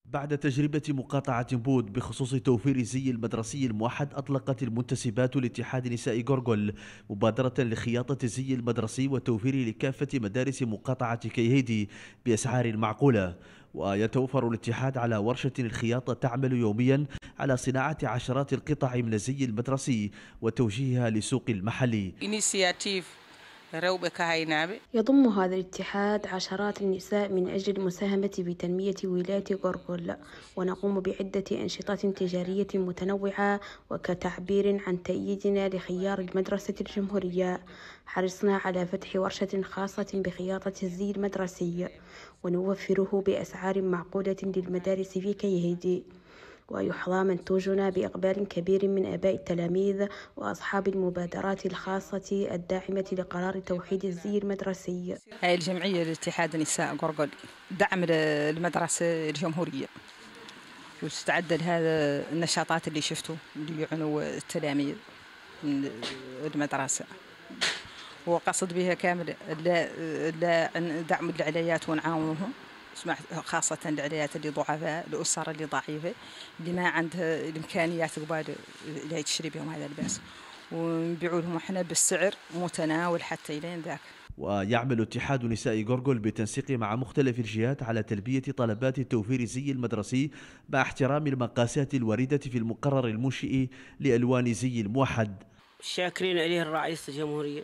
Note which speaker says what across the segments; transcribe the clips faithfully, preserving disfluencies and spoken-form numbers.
Speaker 1: بعد تجربة مقاطعة بود بخصوص توفير الزي المدرسي الموحد، أطلقت المنتسبات لاتحاد نساء غورغول مبادرة لخياطة الزي المدرسي وتوفيره لكافة مدارس مقاطعة كيهيدي بأسعار معقولة. ويتوفر الاتحاد على ورشة الخياطة تعمل يوميا على صناعة عشرات القطع من الزي المدرسي وتوجيهها لسوق المحلي.
Speaker 2: يضم هذا الاتحاد عشرات النساء من أجل المساهمة بتنمية ولاية غورغول، ونقوم بعدة أنشطة تجارية متنوعة وكتعبير عن تأييدنا لخيار المدرسة الجمهورية. حرصنا على فتح ورشة خاصة بخياطة الزي المدرسي ونوفره بأسعار معقولة للمدارس في كيهيدي، ويحظى منتوجنا بإقبال كبير من آباء التلاميذ وأصحاب المبادرات الخاصة الداعمة لقرار توحيد الزي المدرسي.
Speaker 3: هاي الجمعية لاتحاد نساء غورغول دعم المدرسة الجمهورية، وتتعدد هذا النشاطات اللي شفتوا اللي يعنوا التلاميذ من المدرسة، وقصد بها كامل دعم العليات ونعاونهم، خاصة العليات اللي ضعفاء، الأسر اللي ضعيفة اللي ما عندها الإمكانيات قبال اللي تشتري بهم هذا اللباس، ونبيعوا لهم احنا بالسعر متناول حتى إلين ذاك.
Speaker 1: ويعمل اتحاد نساء غورغول بالتنسيق مع مختلف الجهات على تلبية طلبات توفير الزي المدرسي مع احترام المقاسات الواردة في المقرر المنشئ لألوان الزي الموحد.
Speaker 4: شاكرين عليه الرئيس الجمهورية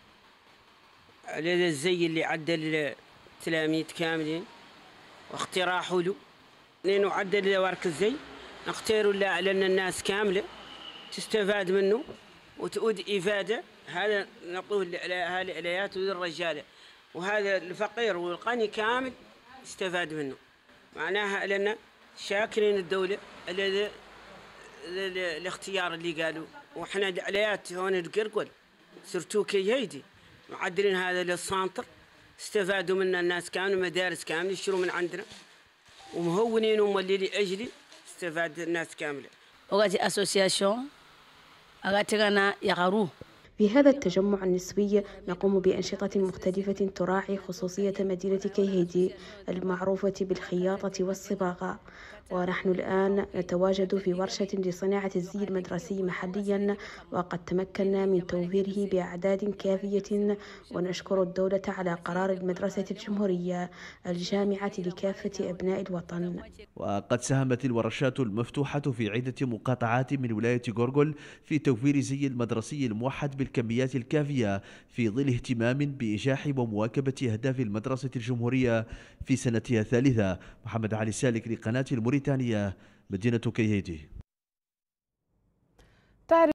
Speaker 4: على الزي اللي عدل التلاميذ كاملين واقتراحه له لأنه عدل ورك الزي نختاروا له على أن الناس كاملة تستفاد منه وتؤد إفادة. هذا نقول على هالعليات وللرجالة، وهذا الفقير والغني كامل يستفاد منه. معناها لأن شاكرين الدولة على الاختيار اللي قالوا، وإحنا عليات هون القرقل سرتو كيهيدي معدلين هذا للسانتر، استفادوا منا الناس كامل، مدارس كامل يشتروا من عندنا ومهونين ومولي لأجلي استفاد الناس كاملة.
Speaker 5: وغادي أسوسياسيون أغاتيغانا يغارو.
Speaker 2: في هذا التجمع النسوي نقوم بأنشطة مختلفة تراعي خصوصية مدينة كيهيدي المعروفة بالخياطة والصباغة، ونحن الآن نتواجد في ورشة لصناعة الزي المدرسي محليا، وقد تمكنا من توفيره بأعداد كافية، ونشكر الدولة على قرار المدرسة الجمهورية الجامعة لكافة أبناء الوطن.
Speaker 1: وقد ساهمت الورشات المفتوحة في عدة مقاطعات من ولاية غورغول في توفير زي المدرسي الموحد بالكميات الكافية في ظل اهتمام بإنجاح ومواكبة أهداف المدرسة الجمهورية في سنتها الثالثة. محمد علي سالك لقناة الموريتانية، مدينة كيهيدي.